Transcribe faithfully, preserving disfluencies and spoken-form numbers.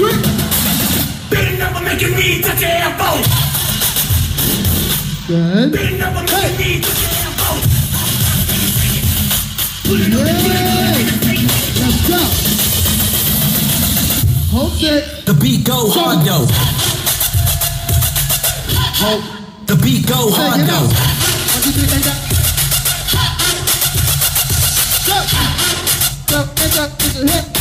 Big number make you need to jam out. Good. Big number make you need to jam out. Let's go. Hold it. The beat go hard though. Hold. The beat go hard though. One, two, three, and up. Go. Go, and up, it's a hit.